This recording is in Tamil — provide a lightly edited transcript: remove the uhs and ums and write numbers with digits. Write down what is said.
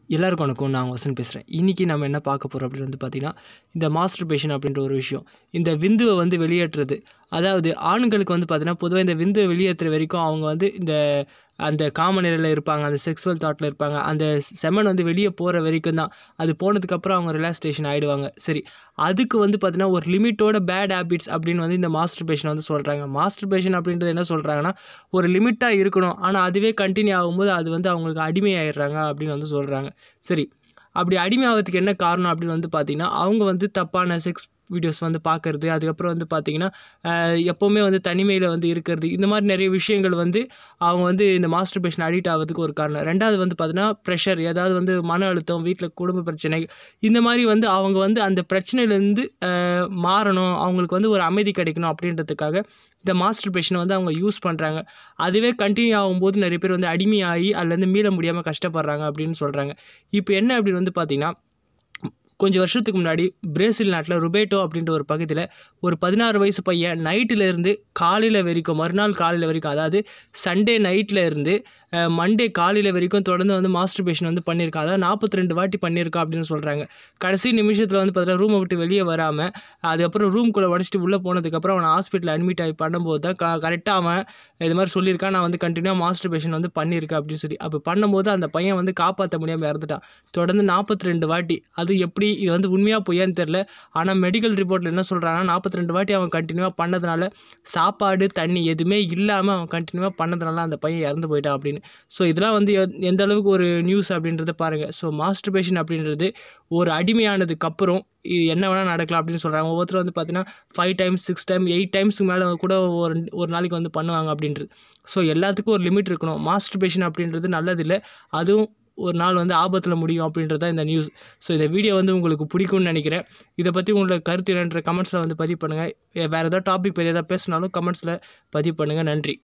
எல்லாருக்கும் வணக்கம். நான் வசந்த் பேசுகிறேன். இன்றைக்கி நம்ம என்ன பார்க்க போகிறோம் அப்படின்னு வந்து பார்த்திங்கன்னா, இந்த மாஸ்டர்பேஷன் அப்படின்ற ஒரு விஷயம். இந்த விந்துவை வந்து வெளியேற்றுறது. அதாவது ஆண்களுக்கு வந்து பார்த்திங்கன்னா, பொதுவாக இந்த விந்துவை வெளியேற்றுற வரைக்கும் அவங்க வந்து அந்த காம நிலையில் இருப்பாங்க, அந்த செக்ஸுவல் தாட்டில் இருப்பாங்க. அந்த செமன் வந்து வெளியே போகிற வரைக்கும் தான். அது போனதுக்கப்புறம் அவங்க ரிலாக்ஸேஷன் ஆகிடுவாங்க. சரி, அதுக்கு வந்து பார்த்திங்கன்னா ஒரு லிமிட்டோட பேட் ஹேபிட்ஸ் அப்படின்னு வந்து இந்த மாஸ்டர்பேஷன் வந்து சொல்கிறாங்க. மாஸ்டர்பேஷன் அப்படின்றது என்ன சொல்கிறாங்கன்னா, ஒரு லிமிட்டாக இருக்கணும், ஆனால் அதுவே கண்டினியூ ஆகும்போது அது வந்து அவங்களுக்கு அடிமையாயிடுறாங்க அப்படின்னு வந்து சொல்கிறாங்க. சரி, அப்படி அடிமையாகிறதுக்கு என்ன காரணம் அப்படின்னு வந்து பார்த்திங்கன்னா, அவங்க வந்து தப்பான செக்ஸ் வீடியோஸ் வந்து பார்க்குறது, அதுக்கப்புறம் வந்து பார்த்திங்கன்னா எப்போவுமே வந்து தனிமையில் வந்து இருக்கிறது, இந்த மாதிரி நிறைய விஷயங்கள் வந்து அவங்க வந்து இந்த மாஸ்டர்பேஷன் அடிக்ட் ஆகிறதுக்கு ஒரு காரணம். ரெண்டாவது வந்து பார்த்திங்கன்னா ப்ரெஷர், ஏதாவது வந்து மன அழுத்தம், வீட்டில் குடும்ப பிரச்சனை, இந்த மாதிரி வந்து அவங்க வந்து அந்த பிரச்சனையிலேருந்து மாறணும், அவங்களுக்கு வந்து ஒரு அமைதி கிடைக்கணும் அப்படின்றதுக்காக இந்த மாஸ்டர்பேஷனை வந்து அவங்க யூஸ் பண்ணுறாங்க. அதுவே கண்டினியூ ஆகும்போது நிறைய பேர் வந்து அடிமையாகி அதுலேருந்து மீள முடியாமல் கஷ்டப்படுறாங்க அப்படின்னு சொல்கிறாங்க. இப்போ என்ன அப்படின்னு வந்து பார்த்திங்கன்னா, கொஞ்சம் வருஷத்துக்கு முன்னாடி பிரேசில் நாட்டில் ருபேட்டோ அப்படின்ற ஒரு பகுதியில் ஒரு 16 வயசு பையன் நைட்டிலேருந்து காலையில் வரைக்கும், மறுநாள் காலையில் வரைக்கும், அதாவது சண்டே நைட்டில் இருந்து மண்டே காலையில் வரைக்கும் தொடர்ந்து வந்து மாஸ்டர்பேஷன் வந்து பண்ணியிருக்கான். அதாவது 42 வாட்டி பண்ணியிருக்கான் அப்படின்னு சொல்கிறாங்க. கடைசி நிமிஷத்தில் வந்து பார்த்தீங்கன்னா ரூமை விட்டு வெளியே வராமல், அதுக்கப்புறம் ரூம்குள்ளே உடச்சிட்டு உள்ளே போனதுக்கப்புறம் அவனை ஹாஸ்பிட்டலில் அட்மிட் ஆகி பண்ணும்போது தான் கரெக்டாக அவன் இது மாதிரி சொல்லியிருக்கான், நான் வந்து கண்டினியூவாக மாஸ்டர்பேஷன் வந்து பண்ணியிருக்கேன் அப்படின்னு சொல்லி. அப்போ பண்ணும்போது அந்த பையன் வந்து காப்பாற்ற முடியாமல் இறந்துட்டான். தொடர்ந்து 42 வாட்டி. அது எப்படி, இது வந்து உண்மையாக பொய்யான்னு தெரில. ஆனால் மெடிக்கல் ரிப்போர்ட்டில் என்ன சொல்கிறாங்கன்னா, 42 வாட்டி அவன் கண்டினியூவாக பண்ணதுனால, சாப்பாடு தண்ணி எதுவுமே இல்லாமல் அவன் கண்டினியூவாக பண்ணதுனால அந்த பையன் இறந்து போயிட்டான் அப்படின்னு. ஸோ இதெல்லாம் வந்து எந்த அளவுக்கு ஒரு நியூஸ் அப்படின்றத பாருங்கள். ஸோ மாஸ்டர்பேஷன் அப்படின்றது ஒரு அடிமையானதுக்கப்புறம் என்ன வேணால் நடக்கலாம் அப்படின்னு சொல்கிறாங்க. ஒவ்வொருத்தரும் வந்து பார்த்தீங்கன்னா 5 டைம்ஸ் 6 டைம் 8 டைம்ஸுக்கு மேலே கூட ஒரு நாளைக்கு வந்து பண்ணுவாங்க அப்படின்றது. ஸோ எல்லாத்துக்கும் ஒரு லிமிட் இருக்கணும். மாஸ்டர்பேஷன் அப்படின்றது நல்லதில்லை, அதுவும் ஒரு நாள் வந்து ஆபத்தில் முடியும் அப்படின்றது தான் இந்த நியூஸ். ஸோ இந்த வீடியோ வந்து உங்களுக்கு பிடிக்கும்னு நினைக்கிறேன். இதை பற்றி உங்களோட கருத்து என்னன்ற கமெண்ட்ஸில் வந்து பதிவு பண்ணுங்கள். வேறு ஏதாவது டாபிக் பற்றி ஏதாவது பேசினாலும் கமெண்ட்ஸில் பதிவு பண்ணுங்கள். நன்றி.